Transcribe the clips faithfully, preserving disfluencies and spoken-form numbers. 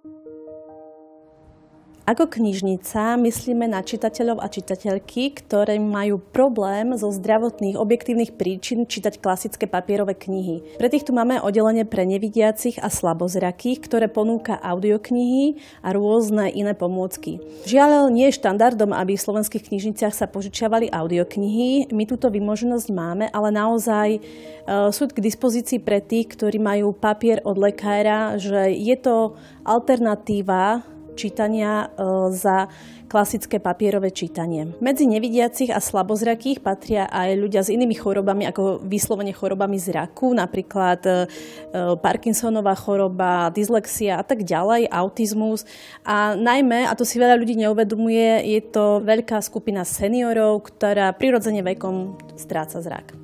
Ako knižnica myslíme na čitateľov a čitateľky, ktoré majú problém zo zdravotných objektívnych príčin čítať klasické papierové knihy. Pre tých tu máme oddelenie pre nevidiacich a slabozrakých, ktoré ponúka audioknihy a rôzne iné pomôcky. Žiaľ, nie je štandardom, aby v slovenských knižniciach sa požičiavali audioknihy. My túto vymoženosť máme, ale naozaj e, sú k dispozícii pre tých, ktorí majú papier od lekára, že je to alternatíva čítania za klasické papierové čítanie. Medzi nevidiacich a slabozrakých patria aj ľudia s inými chorobami, ako vyslovene chorobami zraku, napríklad Parkinsonová choroba, dyslexia a tak ďalej, autizmus. A najmä, a to si veľa ľudí neuvedomuje, je to veľká skupina seniorov, ktorá prirodzene vekom stráca zrak.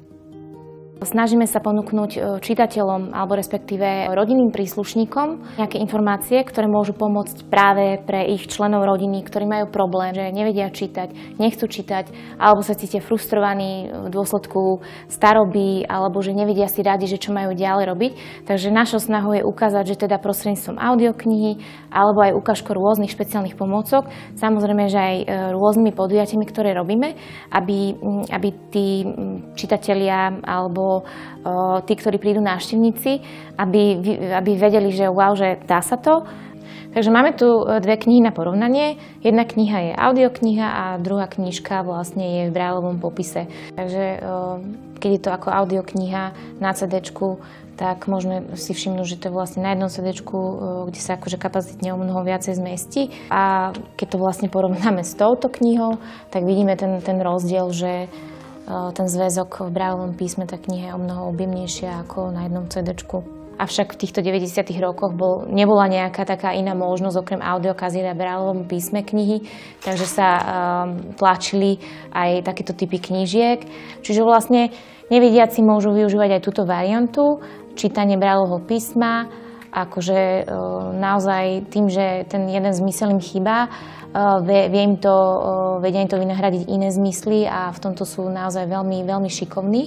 Snažíme sa ponúknuť čitateľom alebo respektíve rodinným príslušníkom nejaké informácie, ktoré môžu pomôcť práve pre ich členov rodiny, ktorí majú problém, že nevedia čítať, nechcú čítať, alebo sa cítia frustrovaní v dôsledku staroby, alebo že nevedia si radi, že čo majú ďalej robiť. Takže našou snahou je ukázať, že teda prostredníctvom audioknihy alebo aj ukážkou rôznych špeciálnych pomôcok, samozrejme, že aj rôznymi podujatiami, ktoré robíme, aby, aby tí čitatelia alebo tí, ktorí prídu návštevníci, aby, aby vedeli, že wow, že dá sa to. Takže máme tu dve knihy na porovnanie. Jedna kniha je audiokniha a druhá knižka vlastne je v Brailleovom popise. Takže keď je to ako audiokniha na cédéčku, tak môžeme si všimnúť, že to je vlastne na jednom cédéčku, kde sa akože kapacitne o mnoho viacej zmestí. A keď to vlastne porovnáme s touto knihou, tak vidíme ten, ten rozdiel, že ten zväzok v Brailleovom písme, tá kniha je o mnoho objemnejšia ako na jednom cédéčku. Avšak v týchto deväťdesiatych rokoch bol, nebola nejaká taká iná možnosť okrem audiokazíry a Brailleovom písme knihy, takže sa um, tlačili aj takéto typy knížiek. Čiže vlastne nevidiaci môžu využívať aj túto variantu, čítanie Brailleovho písma, akože um, naozaj tým, že ten jeden zmysel im chýba, Vie, vie im to, vedia im to vynahradiť iné zmysly a v tomto sú naozaj veľmi, veľmi šikovní.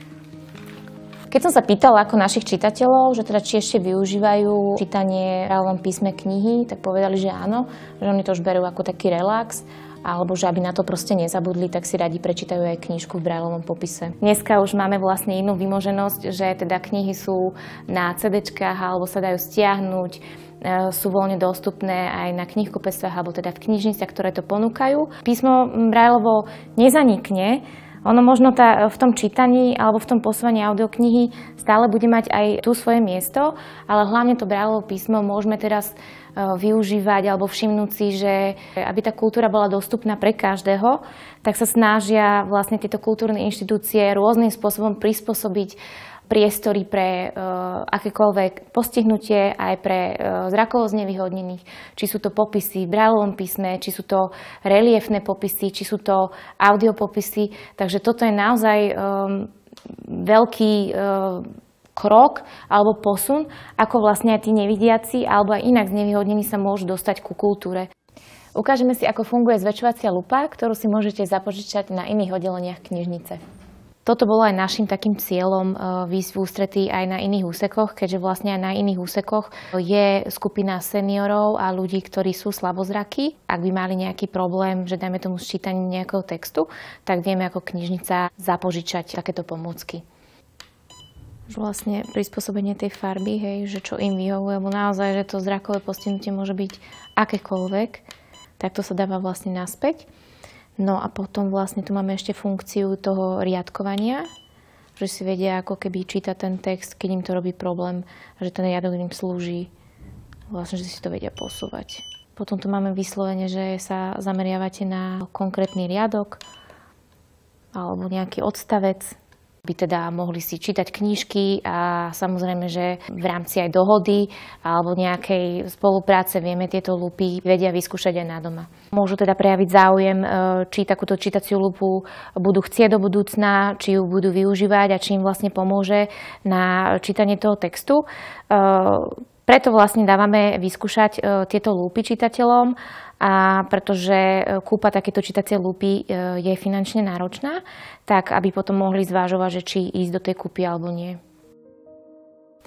Keď som sa pýtala ako našich čitateľov, že teda či ešte využívajú čítanie v Brailleovom písme knihy, tak povedali, že áno, že oni to už berú ako taký relax, alebo že aby na to proste nezabudli, tak si radi prečítajú aj knižku v Brailleovom popise. Dneska už máme vlastne inú vymoženosť, že teda knihy sú na cédéčkách alebo sa dajú stiahnuť, sú voľne dostupné aj na knihkupectvách alebo teda v knižniciach, ktoré to ponúkajú. Písmo Brailleovo nezanikne, ono možno tá, v tom čítaní alebo v tom posúvaní audioknihy stále bude mať aj tu svoje miesto, ale hlavne to Brailleovo písmo môžeme teraz využívať alebo všimnúť si, že aby tá kultúra bola dostupná pre každého, tak sa snažia vlastne tieto kultúrne inštitúcie rôznym spôsobom prispôsobiť priestory pre uh, akékoľvek postihnutie, aj pre uh, zrakovo znevýhodnených. Či sú to popisy v Brailleovom písme, či sú to reliefné popisy, či sú to audiopopisy. Takže toto je naozaj um, veľký uh, krok alebo posun, ako vlastne aj tí nevidiaci alebo aj inak znevýhodnení sa môžu dostať ku kultúre. Ukážeme si, ako funguje zväčšovacia lupa, ktorú si môžete zapožičať na iných oddeleniach knižnice. Toto bolo aj našim takým cieľom výjsť v ústretí aj na iných úsekoch, keďže vlastne aj na iných úsekoch je skupina seniorov a ľudí, ktorí sú slabozrakí. Ak by mali nejaký problém, že dajme tomu s čítaním nejakého textu, tak vieme ako knižnica zapožičať takéto pomôcky. Vlastne prispôsobenie tej farby, hej, že čo im vyhovuje, lebo naozaj, že to zrakové postihnutie môže byť akékoľvek, tak to sa dáva vlastne naspäť. No a potom vlastne tu máme ešte funkciu toho riadkovania, že si vedia ako keby čítať ten text, keď im to robí problém, že ten riadok im slúži, vlastne, že si to vedia posúvať. Potom tu máme vyslovene, že sa zameriavate na konkrétny riadok alebo nejaký odstavec, by teda mohli si čítať knižky a samozrejme, že v rámci aj dohody alebo nejakej spolupráce vieme tieto lupy vedia vyskúšať aj na doma. Môžu teda prejaviť záujem, či takúto čítaciu lupu budú chcieť do budúcna, či ju budú využívať a či im vlastne pomôže na čítanie toho textu. Preto vlastne dávame vyskúšať tieto lupy čitateľom, a pretože kúpa takéto čítacie lupy je finančne náročná, tak aby potom mohli zvážovať, že či ísť do tej kúpy alebo nie.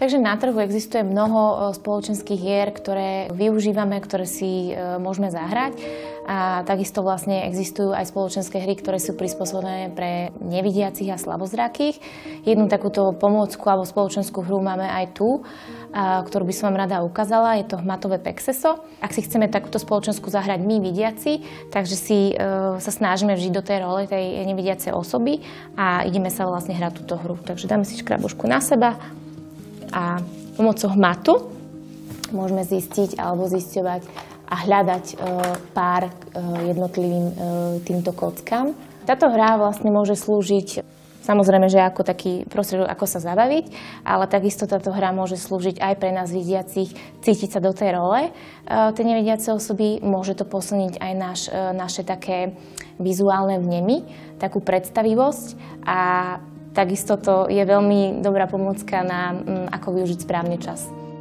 Takže na trhu existuje mnoho spoločenských hier, ktoré využívame, ktoré si môžeme zahrať. A takisto vlastne existujú aj spoločenské hry, ktoré sú prispôsobené pre nevidiacich a slabozrakých. Jednu takúto pomôcku alebo spoločenskú hru máme aj tu, ktorú by som vám rada ukázala. Je to hmatové Pexeso. Ak si chceme takúto spoločenskú zahrať my vidiaci, takže si sa snažíme vžiť do tej role tej nevidiacej osoby a ideme sa vlastne hrať túto hru. Takže dáme si škrabošku na seba a pomocou hmatu môžeme zistiť alebo zisťovať a hľadať e, pár e, jednotlivým e, týmto kockám. Táto hra vlastne môže slúžiť, samozrejme, že ako taký prostriedok, ako sa zabaviť, ale takisto táto hra môže slúžiť aj pre nás vidiacich, cítiť sa do tej role. E, tej nevidiace osoby môže to posilniť aj naš, e, naše také vizuálne vnemy, takú predstavivosť a takisto to je veľmi dobrá pomôcka na m, ako využiť správne čas.